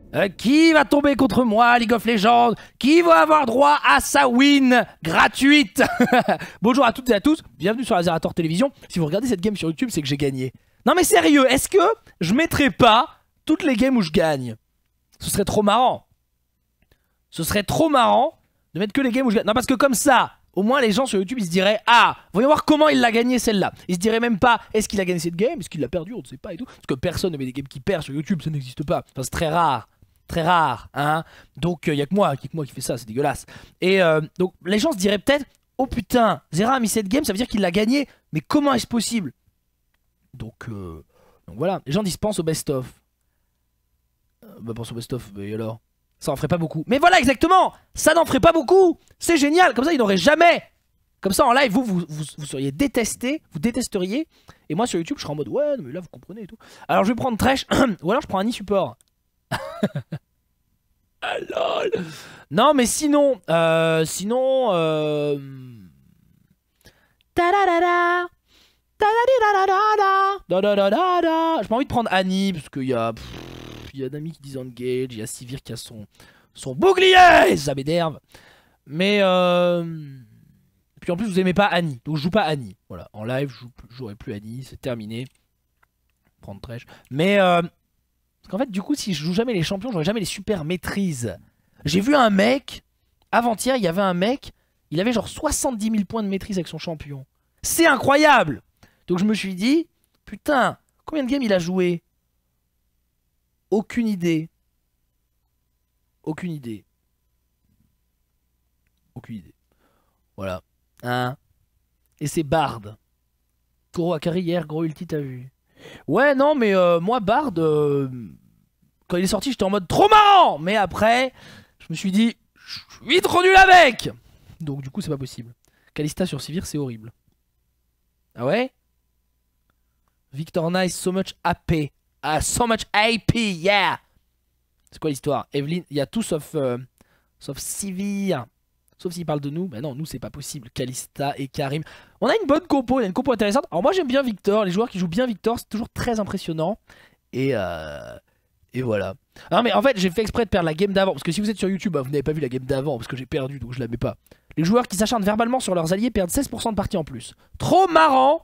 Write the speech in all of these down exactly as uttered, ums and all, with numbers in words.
Euh, qui va tomber contre moi, League of Legends? Qui va avoir droit à sa win gratuite? Bonjour à toutes et à tous, bienvenue sur Azerator Télévision. Si vous regardez cette game sur YouTube, c'est que j'ai gagné. Non mais sérieux, est-ce que je mettrais pas toutes les games où je gagne? Ce serait trop marrant. Ce serait trop marrant de mettre que les games où je gagne. Non parce que comme ça, au moins les gens sur YouTube ils se diraient: ah, voyons voir comment il l'a gagné celle-là. Ils se diraient même pas: est-ce qu'il a gagné cette game? Est-ce qu'il l'a perdu? On ne sait pas et tout. Parce que personne ne met des games qui perd sur YouTube, ça n'existe pas. Enfin c'est très rare. Très rare, hein. Donc il euh, y a que moi, y a que moi qui fait ça, c'est dégueulasse. Et euh, donc les gens se diraient peut-être: oh putain, Zera a mis cette game, ça veut dire qu'il l'a gagné. Mais comment est-ce possible? Donc, euh, donc voilà, les gens disent pense au best-of. Euh, bah pense au best-of, et alors? Ça en ferait pas beaucoup. Mais voilà exactement, ça n'en ferait pas beaucoup. C'est génial, comme ça il n'aurait jamais. Comme ça en live, vous, vous, vous, vous seriez détesté, vous détesteriez. Et moi sur YouTube, je serais en mode ouais, non, mais là vous comprenez et tout. Alors je vais prendre Thresh, ou alors je prends Annie support. Ah lol. Non mais sinon euh, Sinon euh... J'ai pas envie de prendre Annie parce qu'il y a Il y a Nami qui dit engage, il y a Sivir qui a son Son bouclier, ça m'énerve. Mais euh... puis en plus vous aimez pas Annie, donc je joue pas Annie. Voilà, en live je jouerai plus Annie, c'est terminé. Prendre Thresh. Mais euh... parce qu'en fait, du coup, si je joue jamais les champions, j'aurai jamais les super maîtrises. J'ai vu un mec, avant-hier, il y avait un mec, il avait genre soixante-dix mille points de maîtrise avec son champion. C'est incroyable! Donc je me suis dit, putain, combien de games il a joué? Aucune idée. Aucune idée. Aucune idée. Voilà. Hein? Et c'est Bard. Gros Akari hier, gros ulti, t'as vu? Ouais, non, mais euh, moi, Bard, euh, quand il est sorti, j'étais en mode trop marrant. Mais après, je me suis dit, je suis trop nul avec. Donc, du coup, c'est pas possible. Kalista sur Sivir, c'est horrible. Ah ouais? Victor Nice, so much A P. Ah, so much A P, yeah. C'est quoi l'histoire? Evelyn, il y a tout sauf, euh, sauf Sivir. Sauf s'il parle de nous. Mais non, nous, c'est pas possible. Kalista et Karim. On a une bonne compo, il y a une compo intéressante. Alors moi, j'aime bien Victor. Les joueurs qui jouent bien Victor, c'est toujours très impressionnant. Et, euh... et voilà. Non, mais en fait, j'ai fait exprès de perdre la game d'avant. Parce que si vous êtes sur YouTube, bah, vous n'avez pas vu la game d'avant. Parce que j'ai perdu, donc je la mets pas. Les joueurs qui s'acharnent verbalement sur leurs alliés perdent seize pour cent de partie en plus. Trop marrant.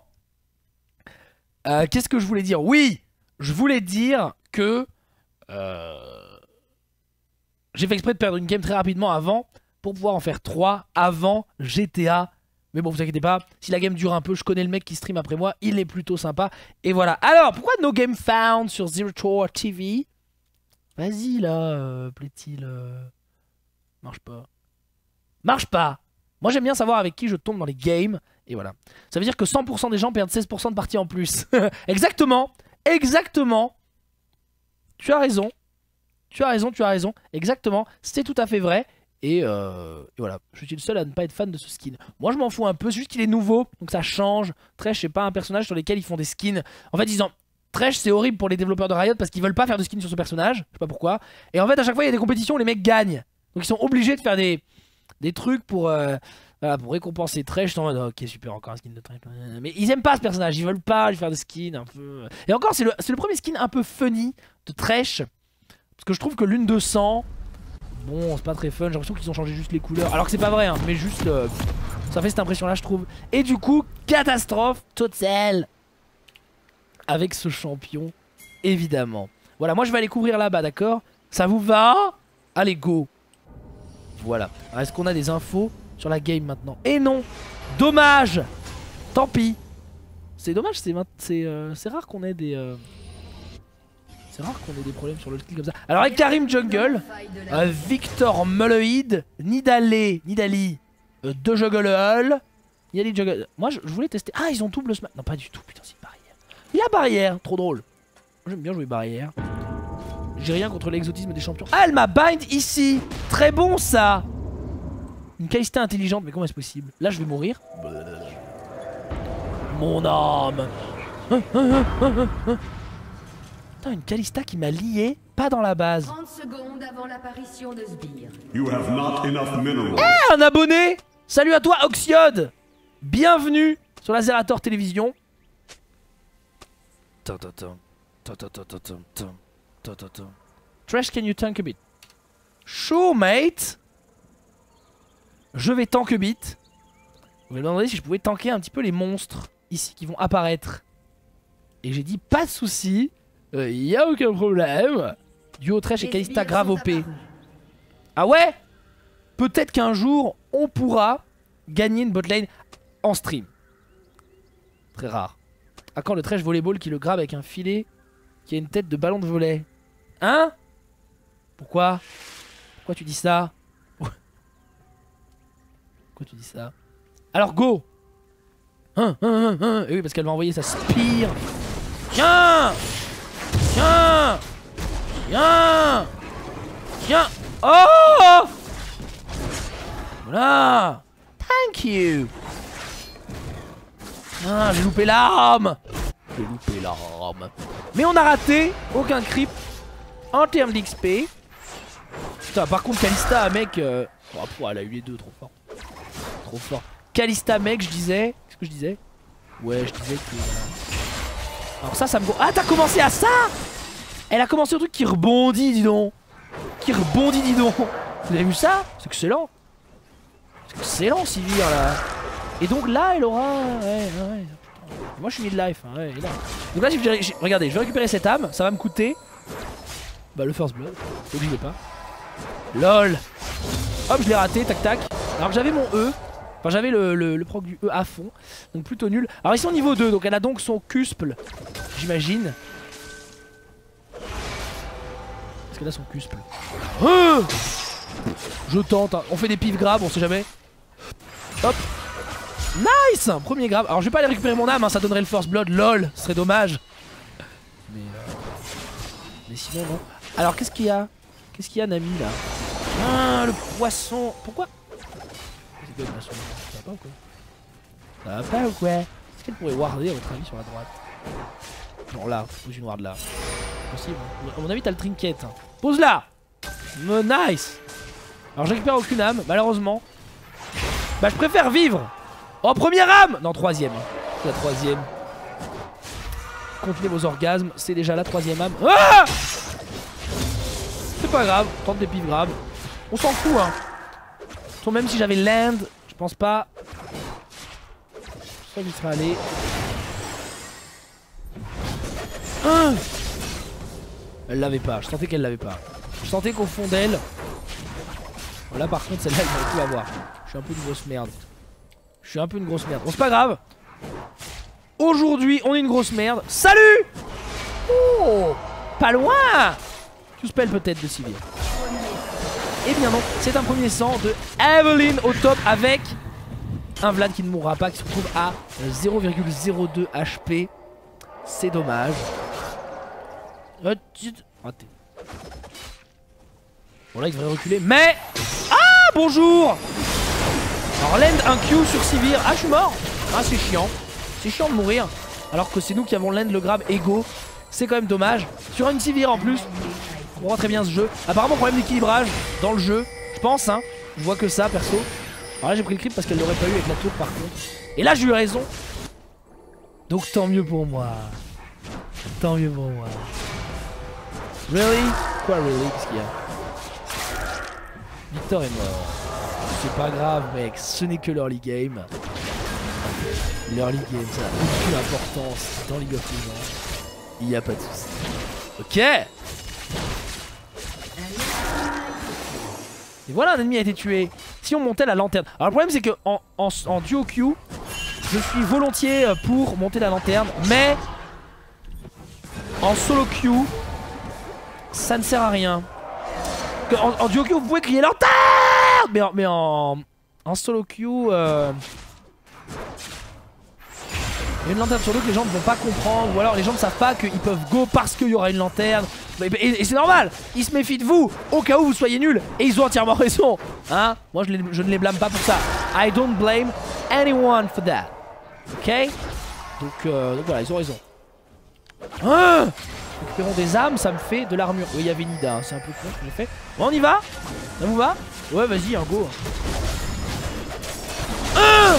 euh, Qu'est-ce que je voulais dire? Oui, je voulais dire que... Euh... J'ai fait exprès de perdre une game très rapidement avant, pour pouvoir en faire trois avant G T A. Mais bon, vous inquiétez pas, si la game dure un peu, je connais le mec qui stream après moi, il est plutôt sympa. Et voilà. Alors, pourquoi No Game Found sur Zerator T V? Vas-y là, euh, plaît-il. Euh... Marche pas. Marche pas. Moi j'aime bien savoir avec qui je tombe dans les games. Et voilà. Ça veut dire que cent pour cent des gens perdent seize pour cent de partie en plus. Exactement. Exactement. Tu as raison. Tu as raison, tu as raison. Exactement. C'est tout à fait vrai. Et, euh, et voilà, je suis le seul à ne pas être fan de ce skin. Moi je m'en fous un peu, c'est juste qu'il est nouveau, donc ça change. Thresh c'est pas un personnage sur lequel ils font des skins. En fait disant, Thresh c'est horrible pour les développeurs de Riot parce qu'ils veulent pas faire de skin sur ce personnage, je sais pas pourquoi. Et en fait à chaque fois il y a des compétitions où les mecs gagnent. Donc ils sont obligés de faire des, des trucs pour, euh, voilà, pour récompenser Thresh. En mode ok super, encore un skin de Thresh. Mais ils aiment pas ce personnage, ils veulent pas lui faire de skin un peu. Et encore c'est le, le premier skin un peu funny de Thresh. Parce que je trouve que l'une de sang... Bon, c'est pas très fun, j'ai l'impression qu'ils ont changé juste les couleurs. Alors que c'est pas vrai, hein, mais juste... Euh, ça fait cette impression-là, je trouve. Et du coup, catastrophe totale avec ce champion, évidemment. Voilà, moi je vais aller couvrir là-bas, d'accord? Ça vous va? Allez, go. Voilà. Est-ce qu'on a des infos sur la game maintenant? Et non. Dommage. Tant pis. C'est dommage, c'est euh, rare qu'on ait des... Euh... C'est rare qu'on ait des problèmes sur le skill comme ça. Alors avec Karim Jungle, euh, Victor Mulloïd, Nidalé, Nidali, euh, deux Juggle, Nidali Juggle. Moi je, je voulais tester. Ah ils ont double smash. Non pas du tout, putain c'est une barrière. Il y a barrière, trop drôle. J'aime bien jouer barrière. J'ai rien contre l'exotisme des champions. Ah elle m'a bind ici. Très bon ça. Une Kalista intelligente, mais comment est-ce possible? Là je vais mourir. Mon âme. Hein, hein, hein, hein, hein. Une Kalista qui m'a lié, pas dans la base. trente secondes avant l'apparition de Sbire. Eh, un abonné! Salut à toi, Oxiode! Bienvenue sur la Zerator Télévision. Trash, can you tank a bit? Sure, mate. Je vais tank a bit. Vous m'avez demandé si je pouvais tanker un petit peu les monstres ici qui vont apparaître. Et j'ai dit pas de soucis, il euh, y a aucun problème. Duo Thresh et Kalista grave O P. Ah ouais? Peut-être qu'un jour on pourra gagner une botlane en stream. Très rare. À quand le Thresh volleyball qui le grabe avec un filet qui a une tête de ballon de volley? Hein? Pourquoi? Pourquoi tu dis ça? Pourquoi tu dis ça? Alors go! Hein, hein, hein, hein. Et oui, parce qu'elle m'a envoyé sa spire. Tiens! Tiens! Tiens! Tiens! Oh! Voilà! Thank you! Ah, j'ai loupé l'arme! J'ai loupé l'arme. Mais on a raté aucun creep en termes d'X P. Putain, par contre, Kalista, mec. Euh... Oh, elle a eu les deux, trop fort. Trop fort. Kalista, mec, je disais. Qu'est-ce que je disais? Ouais, je disais que. Alors, ça, ça me. Ah, t'as commencé à ça? Elle a commencé au truc qui rebondit, dis donc. Qui rebondit, dis donc. Vous avez vu ça? C'est excellent. C'est excellent, Sivir, là. Et donc là, elle aura. Ouais, ouais. Moi, je suis mid-life. Hein, ouais, là. Donc là, j'ai... regardez, je vais récupérer cette âme. Ça va me coûter. Bah, le First Blood. Donc, je l'ai pas. LOL. Hop, je l'ai raté. Tac, tac. Alors que j'avais mon E. Enfin, j'avais le, le, le proc du E à fond. Donc, plutôt nul. Alors, ils sont niveau deux. Donc, elle a donc son cusple. J'imagine. Est-ce qu'elle a son cusple? euh Je tente. Hein. On fait des pifs grabs, on sait jamais. Hop. Nice! Premier grab. Alors je vais pas aller récupérer mon âme, hein, ça donnerait le First Blood, lol, ce serait dommage. Mais, euh... Mais sinon non. Alors qu'est-ce qu'il y a? Qu'est-ce qu'il y a Nami là? Ah le poisson. Pourquoi? C'est quoi le poisson? Ça va pas ou quoi? Ça va pas ou quoi? Est-ce qu'elle pourrait warder à votre avis sur la droite? Genre là, pose une ward là. Possible. À mon avis t'as le trinket. Hein. Pose là! Me nice! Alors je récupère aucune âme, malheureusement. Bah je préfère vivre! Oh, première âme! Non, troisième. La troisième. Contenez vos orgasmes, c'est déjà la troisième âme. Ah! C'est pas grave, tente des pifs graves. On s'en fout, hein. Sauf même si j'avais land, je pense pas. Ça, j'y serais allé. Ah! Elle l'avait pas, je sentais qu'elle l'avait pas. Je sentais qu'au fond d'elle. Là, par contre, celle-là, elle va tout avoir. Je suis un peu une grosse merde. Je suis un peu une grosse merde. Bon, c'est pas grave. Aujourd'hui, on est une grosse merde. Salut! Oh! Pas loin! Tout spell peut-être de Sivir. Eh bien non, c'est un premier sang de Evelyn au top avec un Vlad qui ne mourra pas, qui se retrouve à zéro virgule zéro deux H P. C'est dommage. Raté. Bon là, il devrait reculer, mais... Ah! Bonjour! Alors land un Q sur Sivir. Ah je suis mort. Ah c'est chiant. C'est chiant de mourir. Alors que c'est nous qui avons land le grab égaux. C'est quand même dommage. Sur une Sivir en plus. On comprend très bien ce jeu. Apparemment problème d'équilibrage dans le jeu. Je pense hein. Je vois que ça perso. Alors là j'ai pris le creep parce qu'elle l'aurait pas eu avec la tour par contre. Et là j'ai eu raison. Donc tant mieux pour moi. Tant mieux pour moi. Really? Quoi really? Qu'est-ce qu'il y a? Victor est mort. C'est pas grave mec, ce n'est que l'early game. L'early game ça n'a aucune importance dans League of Legends. Il n'y a pas de soucis. Ok. Et voilà, un ennemi a été tué. Si on montait la lanterne. Alors le problème c'est que en, en, en duo Q, je suis volontiers pour monter la lanterne. Mais en solo Q, ça ne sert à rien. En, en duo Q vous pouvez crier lanterne. Mais en, mais en, en solo queue, euh... il y a une lanterne sur deux que les gens ne vont pas comprendre. Ou alors les gens ne savent pas qu'ils peuvent go parce qu'il y aura une lanterne. Et, et, et c'est normal, ils se méfient de vous au cas où vous soyez nuls. Et ils ont entièrement raison. Hein? Moi je, les, je ne les blâme pas pour ça. I don't blame anyone for that. Ok? Donc, euh, donc voilà, ils ont raison. Hein? Récupérons des âmes, ça me fait de l'armure. Oui, il y avait Nida, hein, c'est un peu con ce qu'on fait. Bon, on y va? Ça vous va? Ouais, vas-y, un go. Euh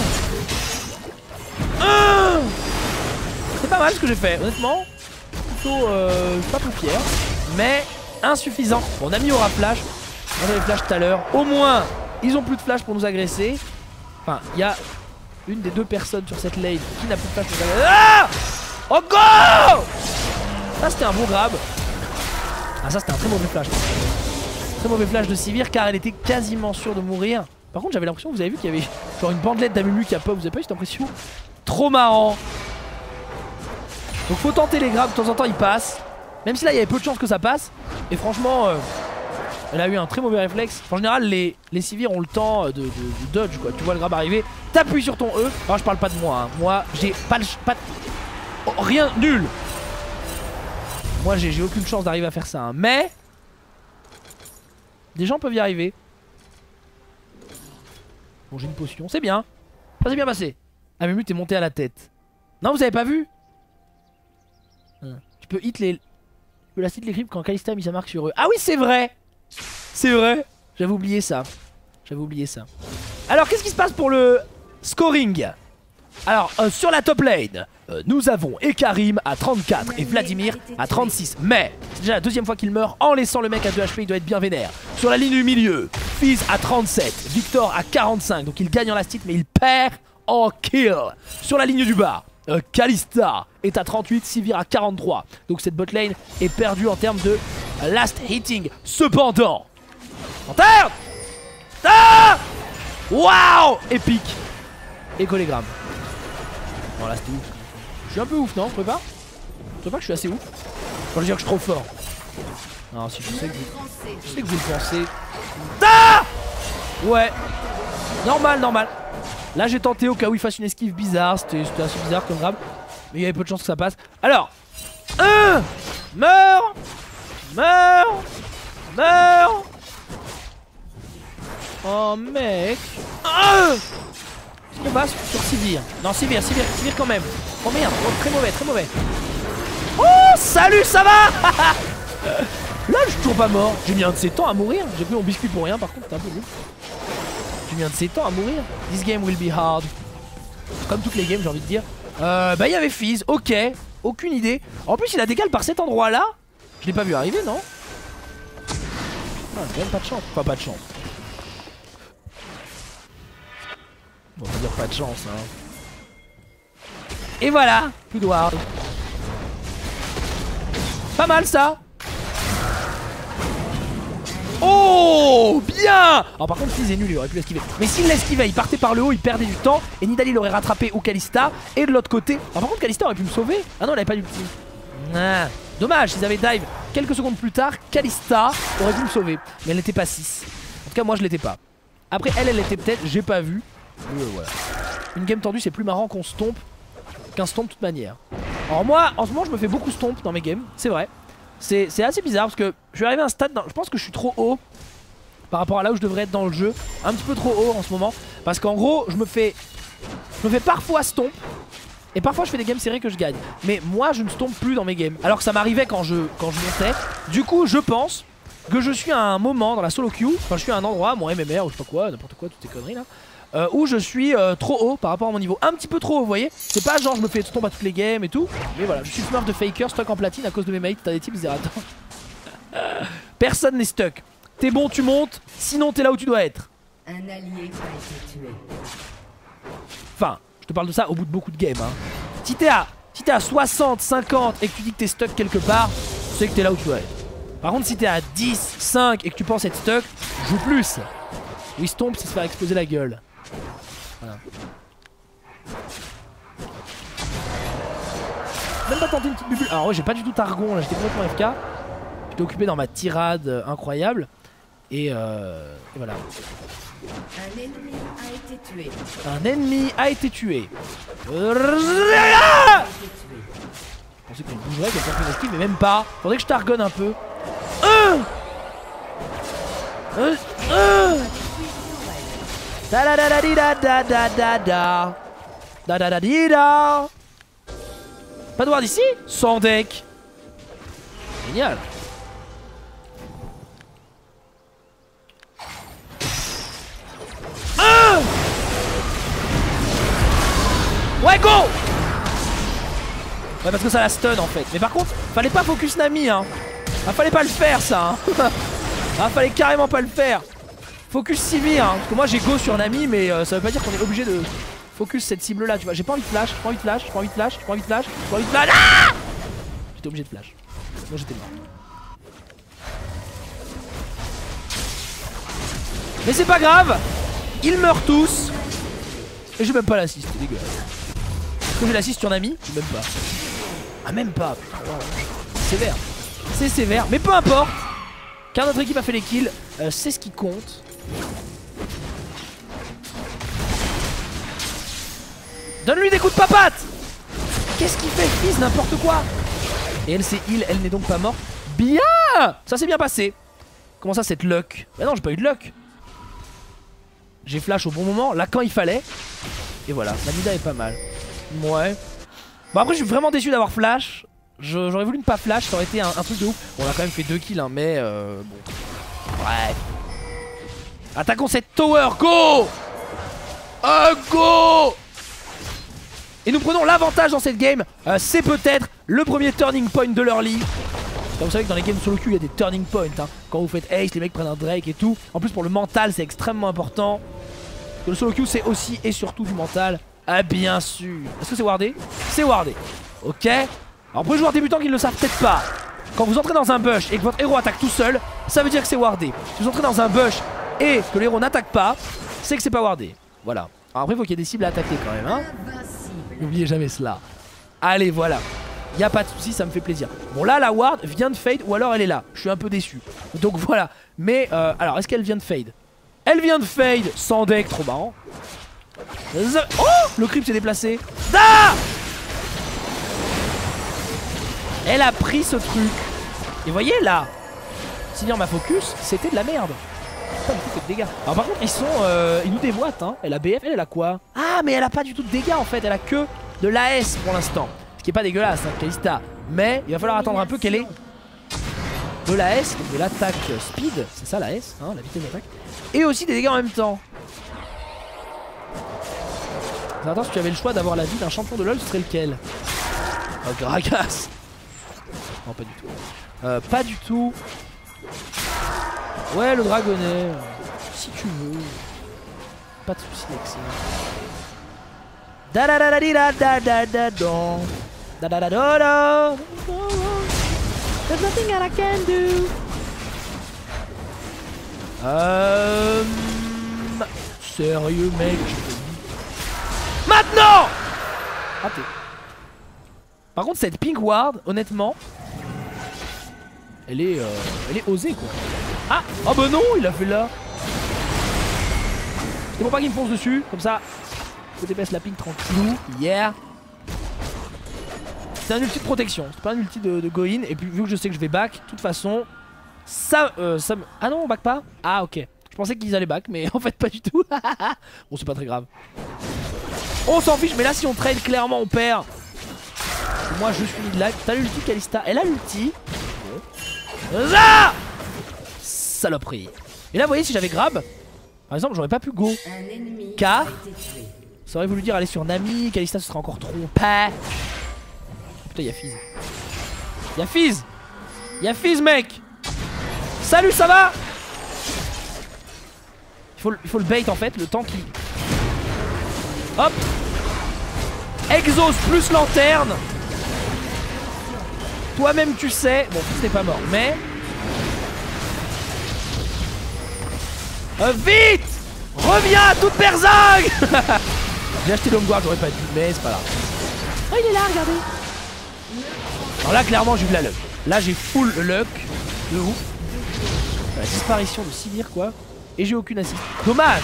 euh c'est pas mal ce que j'ai fait, honnêtement. Plutôt, euh, pas plus fier. Mais insuffisant. Bon, Nami aura flash. On avait flash tout à l'heure. Au moins, ils ont plus de flash pour nous agresser. Enfin, il y a une des deux personnes sur cette lane qui n'a plus de flash pour nous agresser. Ah! Oh go! Ça c'était un bon grab. Ah ça c'était un très mauvais flash. Très mauvais flash de Sivir car elle était quasiment sûre de mourir. Par contre j'avais l'impression, vous avez vu qu'il y avait genre une bandelette d'Amumu qui a pop. Vous avez pas eu cette impression? Trop marrant. Donc faut tenter les grabs, de temps en temps ils passent. Même si là il y avait peu de chances que ça passe. Et franchement euh, elle a eu un très mauvais réflexe. En général les, les Sivir ont le temps de, de, de dodge quoi. Tu vois le grab arriver, t'appuies sur ton E. Alors je parle pas de moi hein. Moi j'ai pas le... Pas de... Oh, rien, nul. Moi j'ai aucune chance d'arriver à faire ça hein. Mais des gens peuvent y arriver. Bon j'ai une potion, c'est bien. Ça s'est bien passé. Ah Mumu t'es monté à la tête. Non vous avez pas vu? Tu peux hit les... Tu peux la hit les creeps quand Kalista a mis sa marque sur eux. Ah oui c'est vrai. C'est vrai. J'avais oublié ça. J'avais oublié ça. Alors qu'est-ce qui se passe pour le scoring? Alors euh, sur la top lane euh, nous avons Ekarim à trente-quatre et Vladimir à trente-six. Mais c'est déjà la deuxième fois qu'il meurt en laissant le mec à deux H P, il doit être bien vénère. Sur la ligne du milieu, Fizz à trente-sept, Victor à quarante-cinq. Donc il gagne en last hit mais il perd en kill. Sur la ligne du bas, euh, Kalista est à trente-huit, Sivir à quarante-trois. Donc cette bot lane est perdue en termes de last hitting. Cependant Lanterne. Ah waouh, épique. Et collégramme. Bon là c'était ouf. Je suis un peu ouf non, tu trouves pas? Tu trouves pas que je suis assez ouf? Quand je veux dire que je suis trop fort. Non si je sais que vous, je sais que vous le pensez. Ah ouais. Normal, normal. Là j'ai tenté au cas où il fasse une esquive bizarre. C'était assez bizarre comme grab. Mais il y avait peu de chances que ça passe. Alors un meurs. Meurs. Meurs. Oh mec. Un on passe sur Sivir. Non Sivir, Sivir, Sivir quand même. Oh merde, oh, très mauvais, très mauvais. Oh salut, ça va. Là je suis toujours pas mort. J'ai mis un de ces temps à mourir. J'ai pris mon biscuit pour rien par contre, c'est un peu nul. J'ai mis un de ces temps à mourir. This game will be hard. Comme toutes les games j'ai envie de dire. Euh, bah il y avait Fizz, ok. Aucune idée. En plus il a décalé par cet endroit là. Je l'ai pas vu arriver non. Ah, j'ai même pas de chance. Enfin pas de chance. Bon, on va dire pas de chance hein. Et voilà, plus de ward. Pas mal ça. Oh bien. Alors par contre Fizz est nul, il aurait pu l'esquiver. Mais s'il l'esquivait, il partait par le haut, il perdait du temps. Et Nidalee l'aurait rattrapé ou Kalista. Et de l'autre côté, alors par contre Kalista aurait pu me sauver. Ah non elle avait pas d'ulti. Ah, dommage, s'ils avaient dive quelques secondes plus tard, Kalista aurait pu me sauver. Mais elle n'était pas six. En tout cas moi je l'étais pas. Après elle, elle l'était peut-être, j'ai pas vu. Euh, voilà. Une game tendue c'est plus marrant qu'on stomp qu'un stomp de toute manière. Alors moi en ce moment je me fais beaucoup stomp dans mes games, c'est vrai. C'est assez bizarre parce que je suis arrivé à un stade dans... Je pense que je suis trop haut par rapport à là où je devrais être dans le jeu. Un petit peu trop haut en ce moment. Parce qu'en gros je me fais Je me fais parfois stomp. Et parfois je fais des games serrées que je gagne. Mais moi je ne stomp plus dans mes games. Alors que ça m'arrivait quand je, quand je montais. Du coup je pense que je suis à un moment dans la solo queue. Enfin je suis à un endroit, mon M M R ou je sais pas quoi, n'importe quoi, toutes ces conneries là. Euh, où je suis euh, trop haut par rapport à mon niveau. Un petit peu trop haut vous voyez. C'est pas genre je me fais stomp à toutes les games et tout. Mais voilà je suis smurf de faker, stuck en platine à cause de mes mates. T'as des types ils attends. Personne n'est stuck. T'es bon tu montes, sinon t'es là où tu dois être. Un allié a été tué. Enfin je te parle de ça au bout de beaucoup de games hein. Si t'es à, si t'es à soixante, cinquante et que tu dis que t'es stuck quelque part, tu sais que t'es là où tu dois être. Par contre si t'es à dix, cinq et que tu penses être stuck, joue plus. Oui stomp c'est se faire exploser la gueule. Voilà. Même pas tenté une petite bubule. Alors ouais j'ai pas du tout Targon là, j'étais complètement F K. J'étais occupé dans ma tirade euh, incroyable. Et, euh, et voilà. Un ennemi a été tué. Un ennemi a été tué. Je pensais qu'il bougerait, qu'il y a quelqu'un esquive, mais même pas. Faudrait que je targonne un peu. Euh euh euh da da da da di da da da da da da da da di da. Pas de ward ici? Sans deck. Génial. Ah ouais go. Ouais parce que ça la stun en fait. Mais par contre fallait pas focus Nami hein. Ah, fallait pas le faire ça hein. Ah, fallait carrément pas le faire. Focus Sivir hein. Parce que moi j'ai go sur Nami, mais euh, ça veut pas dire qu'on est obligé de focus cette cible là, tu vois. J'ai pas envie de flash, j'ai pas envie de flash, j'ai pas envie de flash, j'ai pas envie de flash, j'ai pas envie de flash. Ah, j'étais obligé de flash. Moi j'étais mort. Mais c'est pas grave, ils meurent tous. Et j'ai même pas l'assist, c'est dégueulasse. Est-ce que j'ai l'assist sur Nami? Même pas. Ah même pas, putain, wow. Sévère. C'est sévère, mais peu importe. Car notre équipe a fait les kills, euh, c'est ce qui compte. Donne-lui des coups de papate. Qu'est-ce qu'il fait, fils, n'importe quoi. Et elle c'est heal, elle n'est donc pas morte. Bien. Ça s'est bien passé. Comment ça cette luck? Bah non, j'ai pas eu de luck. J'ai flash au bon moment, là quand il fallait. Et voilà, la Mida est pas mal. Ouais. Bon après je suis vraiment déçu d'avoir flash. J'aurais voulu ne pas flash, ça aurait été un, un truc de ouf. Bon, on a quand même fait deux kills hein, mais euh, bon. Bref. Attaquons cette tower, go. euh, Go. Et nous prenons l'avantage dans cette game. euh, C'est peut-être le premier turning point de l'early. Comme vous savez que dans les games solo queue il y a des turning points hein. Quand vous faites ace, les mecs prennent un Drake et tout. En plus pour le mental c'est extrêmement important. Le solo queue c'est aussi et surtout du mental. Ah bien sûr. Est-ce que c'est wardé? C'est wardé. Ok. Alors pour les joueurs débutants qui ne le savent peut-être pas, quand vous entrez dans un bush et que votre héros attaque tout seul, ça veut dire que c'est wardé. Si vous entrez dans un bush et que le héros n'attaque pas, c'est que c'est pas wardé. Voilà. Alors après il faut qu'il y ait des cibles à attaquer quand même hein. N'oubliez jamais cela. Allez voilà. Y a pas de soucis, ça me fait plaisir. Bon là la ward vient de fade ou alors elle est là. Je suis un peu déçu. Donc voilà. Mais euh, alors est-ce qu'elle vient de fade? Elle vient de fade sans deck, trop marrant. Oh, le creep s'est déplacé. Ah, elle a pris ce truc. Et voyez là, Sivir ma focus, c'était de la merde. Pas du tout de dégâts. Alors par contre ils sont euh, ils nous déboîtent hein. Elle a B F, elle, elle a quoi? Ah mais elle a pas du tout de dégâts en fait. Elle a que de l'A S pour l'instant. Ce qui est pas dégueulasse hein, Kalista. Mais il va falloir attendre un peu qu'elle ait de l'A S, donc de l'attaque speed. C'est ça la S, hein, la vitesse d'attaque. Et aussi des dégâts en même temps. Attends, si tu avais le choix d'avoir la vie d'un champion de LoL, ce serait lequel? Oh, Gragas. Non, pas du tout. Euh, pas du tout. Ouais, le dragonnet. Si tu veux. Pas de soucis avec ça. Da da da da da da da da da da da da da da. There's nothing that I can do. Euh... Sérieux, mec. Maintenant. Raté. Par contre cette pink ward honnêtement Elle est euh, Elle est osée quoi. Ah oh bah non il a fait là. C'est bon pas qu'il me fonce dessus. Comme ça je dépasse la pink tranquillou. Yeah. C'est un ulti de protection. C'est pas un ulti de, de go in. Et puis vu que je sais que je vais back, de toute façon ça, euh, ça me... Ah non on back pas. Ah ok. Je pensais qu'ils allaient back mais en fait pas du tout. Bon c'est pas très grave. On s'en fiche mais là si on trade clairement on perd. Moi je suis mid lag. T'as l'ulti Kalista. Elle a l'ulti. Ah saloperie. Et là vous voyez si j'avais grab par exemple j'aurais pas pu go. Car ça aurait voulu dire aller sur Nami. Kalista ce serait encore trop pas. Putain y'a Fizz. Y'a Fizz. Y'a Fizz mec. Salut ça va. Il faut, il faut le bait en fait. Le temps qui... Hop. Exos plus lanterne. Toi-même tu sais. Bon Fizz n'est pas mort mais euh, vite. Reviens à toute berzingue. J'ai acheté Longguard, j'aurais pas dû mais c'est pas grave. Oh il est là regardez. Alors là clairement j'ai eu de la luck. Là j'ai full luck. De ouf. La disparition de Sivir quoi. Et j'ai aucune assist. Dommage.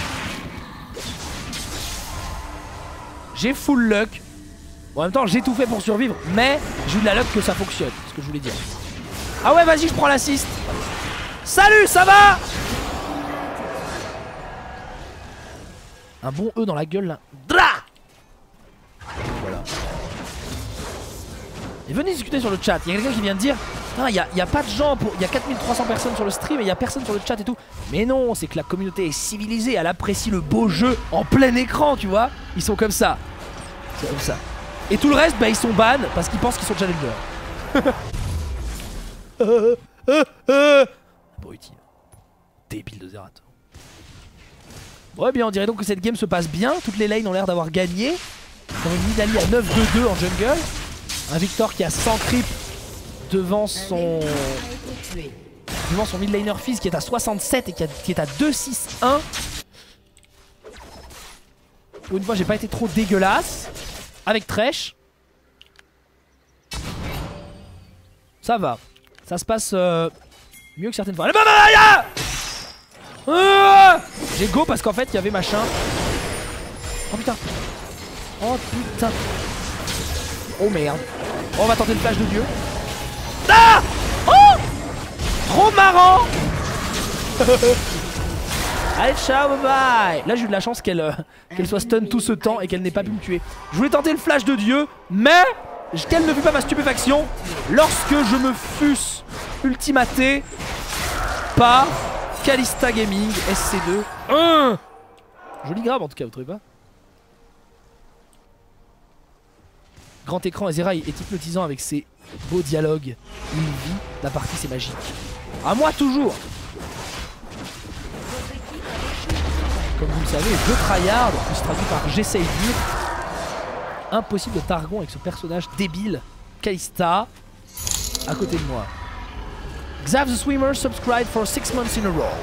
J'ai full luck. Bon, en même temps j'ai tout fait pour survivre. Mais j'ai eu de la luck que ça fonctionne. C'est ce que je voulais dire. Ah ouais vas-y je prends l'assist. Salut ça va. Un bon E dans la gueule là. Dra. Voilà. Et venez discuter sur le chat. Il y a quelqu'un qui vient de dire il n'y a, y a pas de gens pour... Il y a quatre mille trois cents personnes sur le stream et il n'y a personne sur le chat et tout. Mais non, c'est que la communauté est civilisée. Elle apprécie le beau jeu en plein écran, tu vois. Ils sont comme ça. C'est comme ça. Et tout le reste, bah ils sont ban parce qu'ils pensent qu'ils sont challenger. euh, euh, euh. Pas utile. Débile de Zerator. Ouais, bien, on dirait donc que cette game se passe bien. Toutes les lanes ont l'air d'avoir gagné. Dans une Nidalee à neuf deux deux en jungle. Un Victor qui a cent creep devant son... devant son mid laner Fizz qui est à soixante-sept et qui, a... qui est à deux six un. Pour une fois, j'ai pas été trop dégueulasse. Avec Thresh. Ça va. Ça se passe euh, mieux que certaines fois. Ah, j'ai go parce qu'en fait il y avait machin. Oh putain. Oh putain. Oh merde. Oh, on va tenter le flash de Dieu. Ah, oh, trop marrant. Allez, ciao, bye bye. Là j'ai eu de la chance qu'elle euh, qu'elle soit stun tout ce temps et qu'elle n'ait pas pu me tuer. Je voulais tenter le flash de Dieu, mais quelle ne fut pas ma stupéfaction lorsque je me fusse ultimaté par Kalista Gaming S C deux. Hum, joli grab en tout cas, vous trouvez pas? Grand écran, Azeraï est hypnotisant avec ses beaux dialogues. Il vit la partie, c'est magique. À moi toujours. Comme vous le savez, je tryhard, qui se traduit par j'essaye dur. Impossible de Targon avec ce personnage débile, Kalista, à côté de moi. Xav the Swimmer subscribed for six months in a row.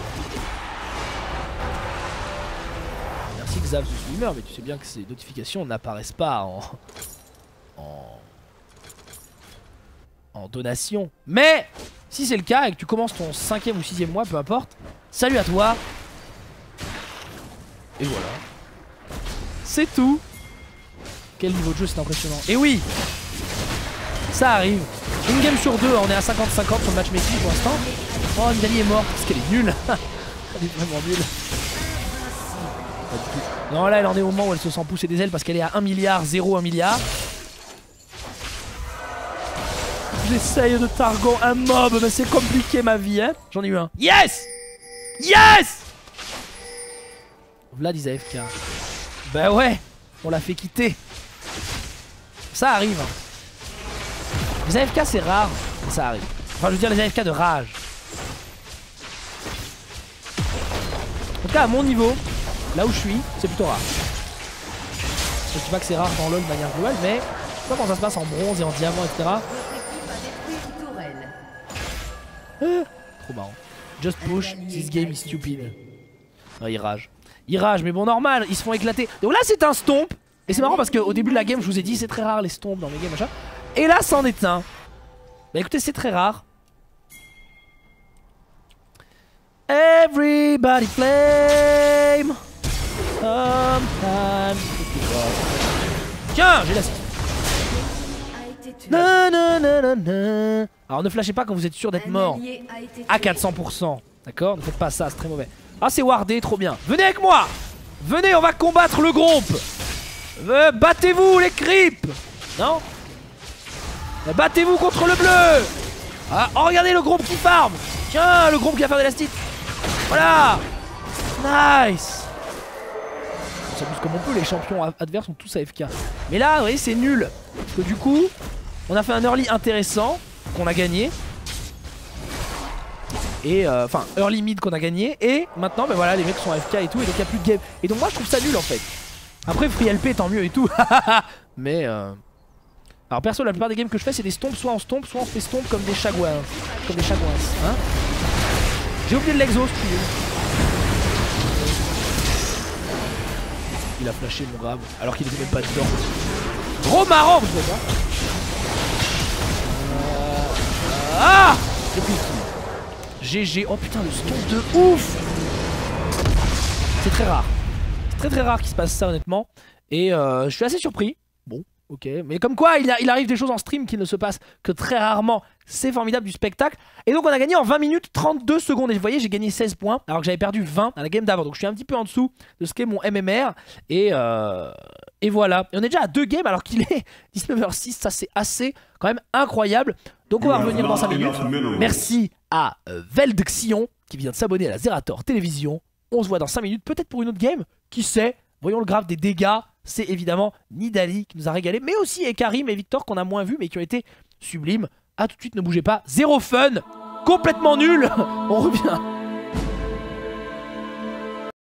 Merci Xav the Swimmer, mais tu sais bien que ces notifications n'apparaissent pas en... en... en donation. Mais si c'est le cas et que tu commences ton cinquième ou sixième mois, peu importe, salut à toi. Et voilà. C'est tout. Quel niveau de jeu, c'est impressionnant. Et oui, ça arrive. Une game sur deux, on est à cinquante cinquante sur le matchmaking pour l'instant. Oh, Nidalee est morte parce qu'elle est nulle. Elle est vraiment nulle. Non, là elle en est au moment où elle se sent pousser des ailes parce qu'elle est à un milliard, zéro, un milliard. J'essaye de Targon un mob, mais c'est compliqué ma vie, hein. J'en ai eu un. Yes. Yes. Vlad ils A F K. Bah ouais, on l'a fait quitter. Ça arrive. Les A F K c'est rare, mais ça arrive. Enfin je veux dire les A F K de rage. En tout cas à mon niveau, là où je suis, c'est plutôt rare. Je dis pas que c'est rare dans LoL de manière globale, mais je sais pas comment ça se passe en bronze et en diamant, et cetera. Euh, trop marrant. Just push, this game is stupid. Non, il rage. Il rage, mais bon, normal, ils se font éclater. Donc là, c'est un stomp. Et c'est marrant parce qu'au début de la game, je vous ai dit, c'est très rare les stomps dans mes games, machin. Et là, c'en est un. Bah écoutez, c'est très rare. Everybody flame. Sometimes. Tiens, j'ai la... Na, na, na, na, na. Alors ne flashez pas quand vous êtes sûr d'être mort à quatre cents pour cent. D'accord? Ne faites pas ça, c'est très mauvais. Ah, c'est wardé, trop bien. Venez avec moi. Venez, on va combattre le groupe. euh, Battez-vous les creeps. Non, euh, battez-vous contre le bleu. Ah, oh, regardez le groupe qui farm. Tiens, le groupe qui va faire de l'élastique. Voilà. Nice. On s'amuse comme on peut, les champions adverses sont tous A F K. Mais là, vous voyez, c'est nul. Parce que du coup, on a fait un early intéressant qu'on a gagné. Et euh, enfin early mid qu'on a gagné. Et maintenant ben voilà, les mecs sont A F K et tout. Et donc il n'y a plus de game. Et donc moi je trouve ça nul en fait. Après free L P tant mieux et tout. Mais euh... alors perso la plupart des games que je fais c'est des stomps. Soit on stomp, soit on fait stomp comme des chagouins. Comme des chagouins hein. J'ai oublié de l'exhaust. Il a flashé mon grave alors qu'il était même pas dedans. Gros marrant vous savez pas. euh... Ah, j'ai pris le kill. G G, oh putain le stomp de ouf. C'est très rare. C'est très très rare qu'il se passe ça honnêtement. Et euh, je suis assez surpris. Bon, ok. Mais comme quoi il, a, il arrive des choses en stream qui ne se passent que très rarement. C'est formidable du spectacle. Et donc on a gagné en vingt minutes trente-deux secondes. Et vous voyez j'ai gagné seize points alors que j'avais perdu vingt à la game d'avant. Donc je suis un petit peu en dessous de ce qu'est mon M M R. Et, euh, et voilà. Et on est déjà à deux games alors qu'il est dix-neuf heures six. Ça c'est assez quand même incroyable. Donc on va revenir dans cinq minutes. Merci à euh, Veldxion qui vient de s'abonner à la Zerator Télévision. On se voit dans cinq minutes, peut-être pour une autre game. Qui sait? Voyons le graphe des dégâts. C'est évidemment Nidalee qui nous a régalé. Mais aussi et Karim et Victor qu'on a moins vu mais qui ont été sublimes. A tout de suite, ne bougez pas. Zéro fun. complètement nul. On revient.